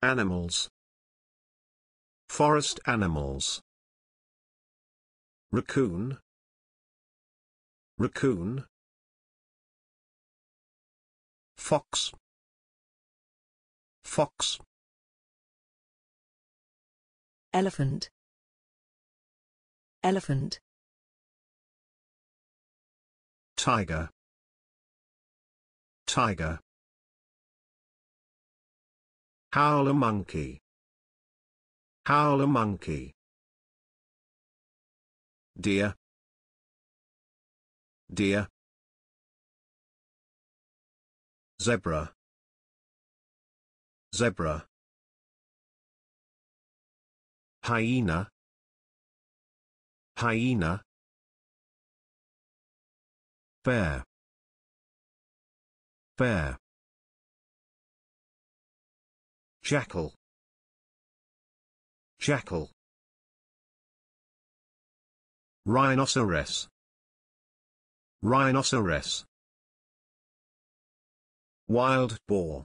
Animals. Forest animals. Raccoon. Raccoon. Fox. Fox. Elephant. Elephant. Tiger. Tiger. Howler monkey. Howler monkey. Deer. Deer. Zebra. Zebra. Hyena. Hyena. Bear. Bear. Jackal. Jackal. Rhinoceros. Rhinoceros. Wild boar.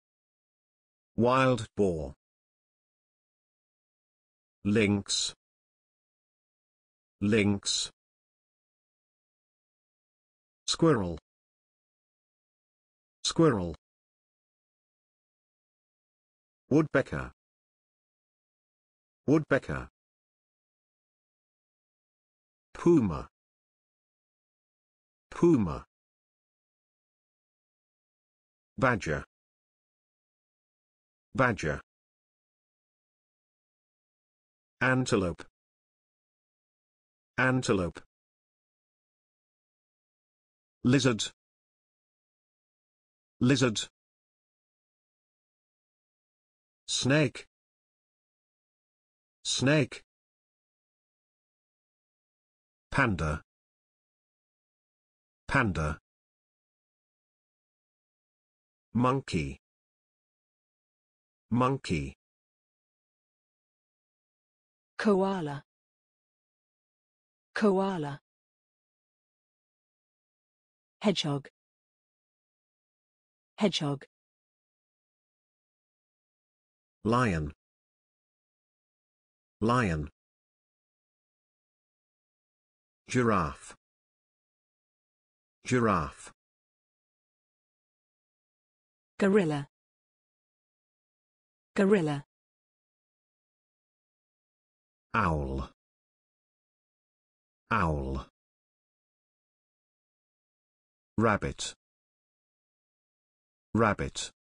Wild boar. Lynx. Lynx. Squirrel. Squirrel. Woodpecker. Woodpecker. Puma. Puma. Badger. Badger. Antelope. Antelope. Lizard. Lizard. Snake. Snake. Panda. Panda. Monkey. Monkey. Koala. Koala. Hedgehog. Hedgehog. Lion. Lion. Giraffe. Giraffe. Gorilla. Gorilla. Owl. Owl. Rabbit. Rabbit.